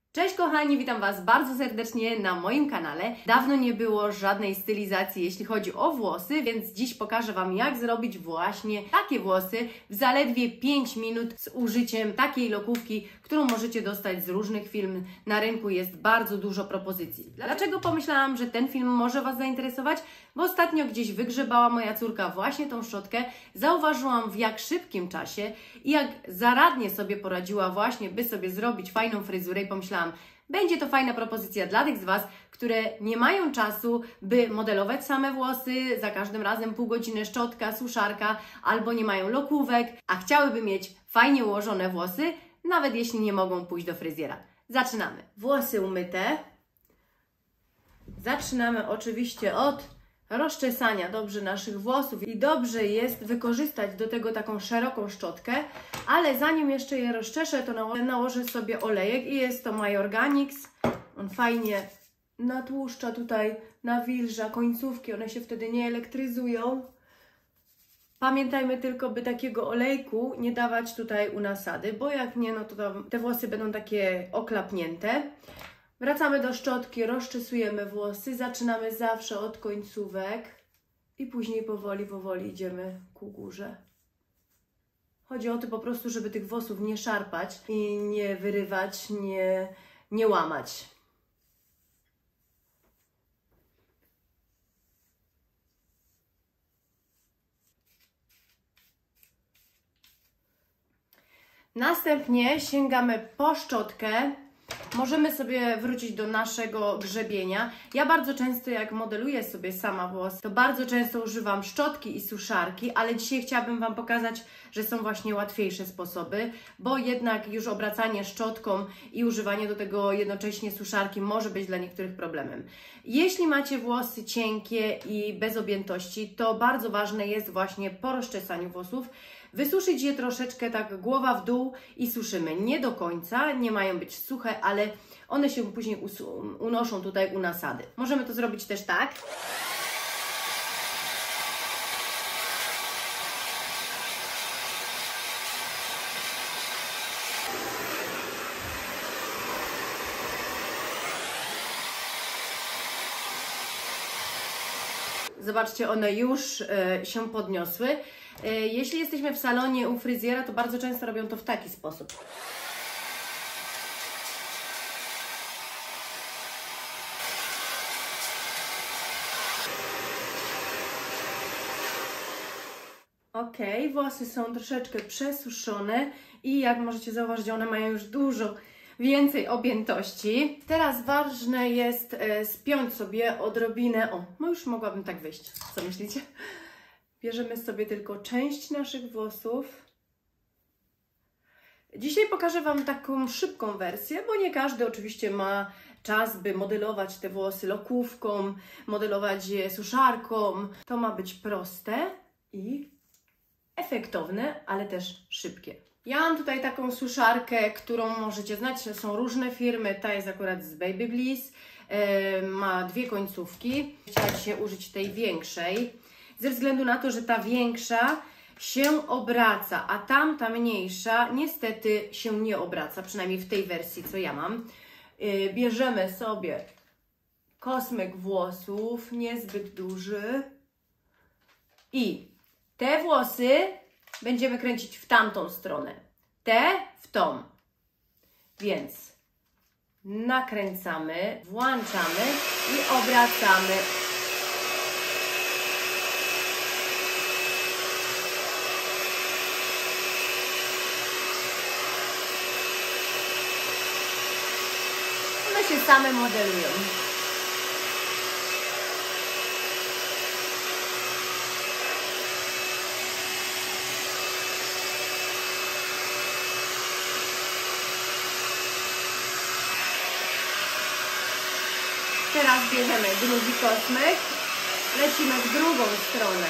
Cześć kochani, witam Was bardzo serdecznie na moim kanale. Dawno nie było żadnej stylizacji, jeśli chodzi o włosy, więc dziś pokażę Wam, jak zrobić właśnie takie włosy w zaledwie 5 minut z użyciem takiej lokówki, którą możecie dostać z różnych firm. Na rynku jest bardzo dużo propozycji. Dlaczego pomyślałam, że ten film może Was zainteresować? Bo ostatnio gdzieś wygrzebała moja córka właśnie tą szczotkę, zauważyłam w jak szybkim czasie i jak zaradnie sobie poradziła właśnie, by sobie zrobić fajną fryzurę i pomyślałam, będzie to fajna propozycja dla tych z Was, które nie mają czasu, by modelować same włosy, za każdym razem pół godziny szczotka, suszarka, albo nie mają lokówek, a chciałyby mieć fajnie ułożone włosy, nawet jeśli nie mogą pójść do fryzjera. Zaczynamy. Włosy umyte. Zaczynamy oczywiście od rozczesania dobrze naszych włosów i dobrze jest wykorzystać do tego taką szeroką szczotkę, ale zanim jeszcze je rozczeszę, to nałożę sobie olejek i jest to My Organics. On fajnie natłuszcza tutaj, nawilża końcówki, one się wtedy nie elektryzują. Pamiętajmy tylko, by takiego olejku nie dawać tutaj u nasady, bo jak nie, no to te włosy będą takie oklapnięte. Wracamy do szczotki, rozczesujemy włosy, zaczynamy zawsze od końcówek i później powoli idziemy ku górze. Chodzi o to po prostu, żeby tych włosów nie szarpać i nie wyrywać, nie łamać. Następnie sięgamy po szczotkę. Możemy sobie wrócić do naszego grzebienia. Ja bardzo często, jak modeluję sobie sama włosy, to bardzo często używam szczotki i suszarki, ale dzisiaj chciałabym Wam pokazać, że są właśnie łatwiejsze sposoby, bo jednak już obracanie szczotką i używanie do tego jednocześnie suszarki może być dla niektórych problemem. Jeśli macie włosy cienkie i bez objętości, to bardzo ważne jest właśnie po rozczesaniu włosów wysuszyć je troszeczkę tak głowa w dół i suszymy. Nie do końca, nie mają być suche, ale one się później unoszą tutaj u nasady. Możemy to zrobić też tak. Zobaczcie, one już się podniosły. Jeśli jesteśmy w salonie u fryzjera, to bardzo często robią to w taki sposób. Ok, włosy są troszeczkę przesuszone i jak możecie zauważyć, one mają już dużo więcej objętości. Teraz ważne jest spiąć sobie odrobinę. O, no już mogłabym tak wyjść. Co myślicie? Bierzemy sobie tylko część naszych włosów. Dzisiaj pokażę Wam taką szybką wersję, bo nie każdy oczywiście ma czas, by modelować te włosy lokówką, modelować je suszarką. To ma być proste i efektowne, ale też szybkie. Ja mam tutaj taką suszarkę, którą możecie znać, są różne firmy, ta jest akurat z Baby Bliss, ma dwie końcówki. Chciałam się użyć tej większej, ze względu na to, że ta większa się obraca, a tamta mniejsza niestety się nie obraca, przynajmniej w tej wersji, co ja mam. Bierzemy sobie kosmyk włosów, niezbyt duży i te włosy będziemy kręcić w tamtą stronę, te w tą, więc nakręcamy, włączamy i obracamy. One się same modelują. Teraz bierzemy drugi kosmyk, lecimy w drugą stronę.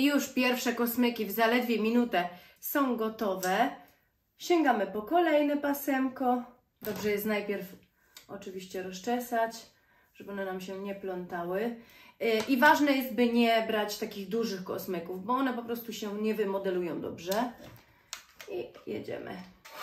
I już pierwsze kosmyki w zaledwie minutę są gotowe. Sięgamy po kolejne pasemko. Dobrze jest najpierw oczywiście rozczesać, żeby one nam się nie plątały. I ważne jest, by nie brać takich dużych kosmyków, bo one po prostu się nie wymodelują dobrze. I jedziemy.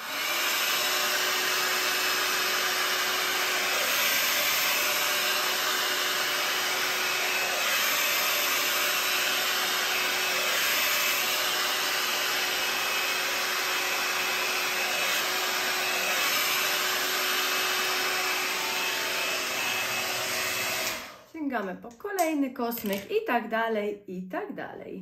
Sięgamy po kolejny kosmyk i tak dalej, i tak dalej.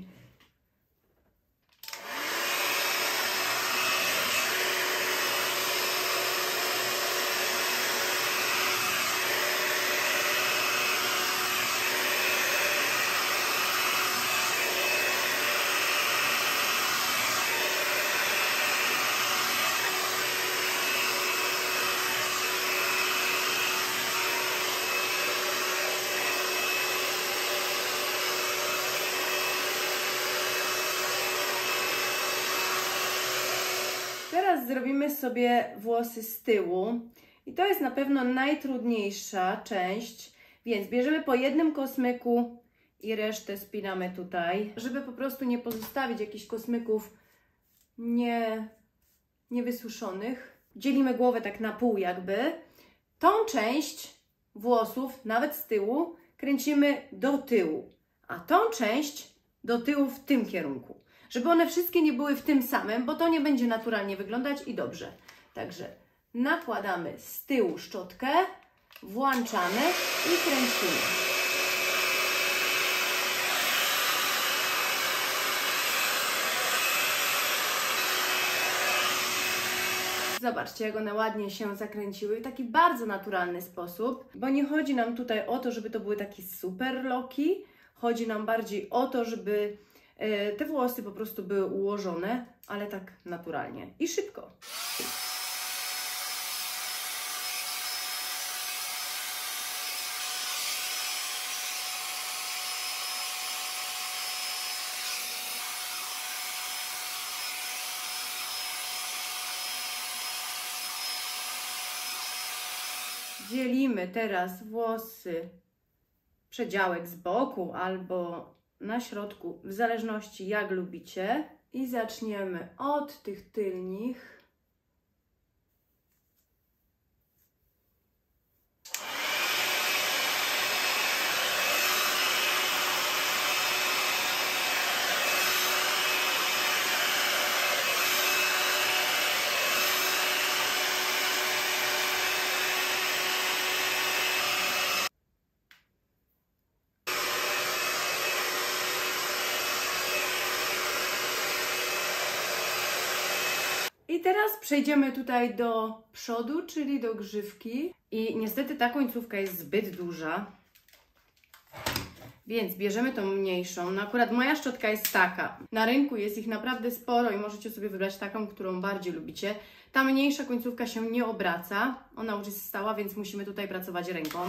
Teraz zrobimy sobie włosy z tyłu i to jest na pewno najtrudniejsza część, więc bierzemy po jednym kosmyku i resztę spinamy tutaj, żeby po prostu nie pozostawić jakichś kosmyków niewysuszonych. Dzielimy głowę tak na pół jakby. Tą część włosów, nawet z tyłu, kręcimy do tyłu, a tą część do tyłu w tym kierunku. Żeby one wszystkie nie były w tym samym, bo to nie będzie naturalnie wyglądać i dobrze. Także nakładamy z tyłu szczotkę, włączamy i kręcimy. Zobaczcie, jak one ładnie się zakręciły w taki bardzo naturalny sposób, bo nie chodzi nam tutaj o to, żeby to były takie super loki, chodzi nam bardziej o to, żeby te włosy po prostu były ułożone, ale tak naturalnie i szybko. Dzielimy teraz włosy, przedziałek z boku albo na środku, w zależności jak lubicie. I zaczniemy od tych tylnych. I teraz przejdziemy tutaj do przodu, czyli do grzywki. I niestety ta końcówka jest zbyt duża, więc bierzemy tą mniejszą. No akurat moja szczotka jest taka. Na rynku jest ich naprawdę sporo i możecie sobie wybrać taką, którą bardziej lubicie. Ta mniejsza końcówka się nie obraca. Ona już jest stała, więc musimy tutaj pracować ręką.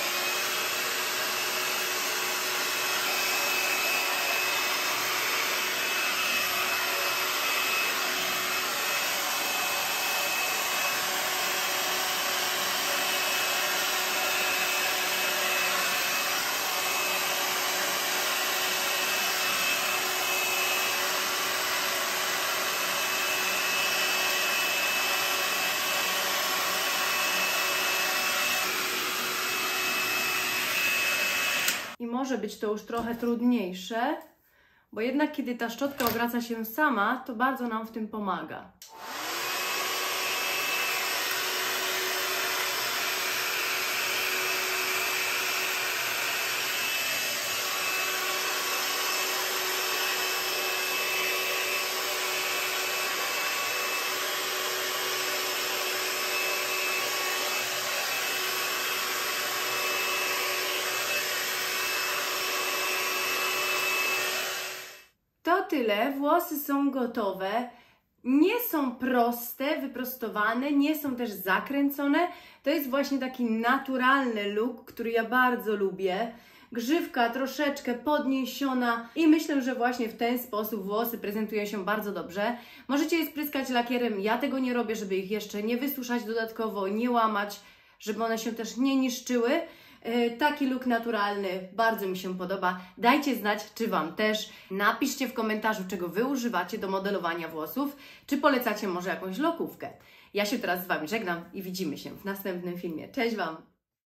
I może być to już trochę trudniejsze, bo jednak kiedy ta szczotka obraca się sama, to bardzo nam w tym pomaga. To tyle, włosy są gotowe, nie są proste, wyprostowane, nie są też zakręcone. To jest właśnie taki naturalny look, który ja bardzo lubię, grzywka troszeczkę podniesiona i myślę, że właśnie w ten sposób włosy prezentują się bardzo dobrze. Możecie je spryskać lakierem, ja tego nie robię, żeby ich jeszcze nie wysuszać dodatkowo, nie łamać, żeby one się też nie niszczyły. Taki look naturalny bardzo mi się podoba. Dajcie znać, czy Wam też. Napiszcie w komentarzu, czego Wy używacie do modelowania włosów, czy polecacie może jakąś lokówkę. Ja się teraz z Wami żegnam i widzimy się w następnym filmie. Cześć Wam!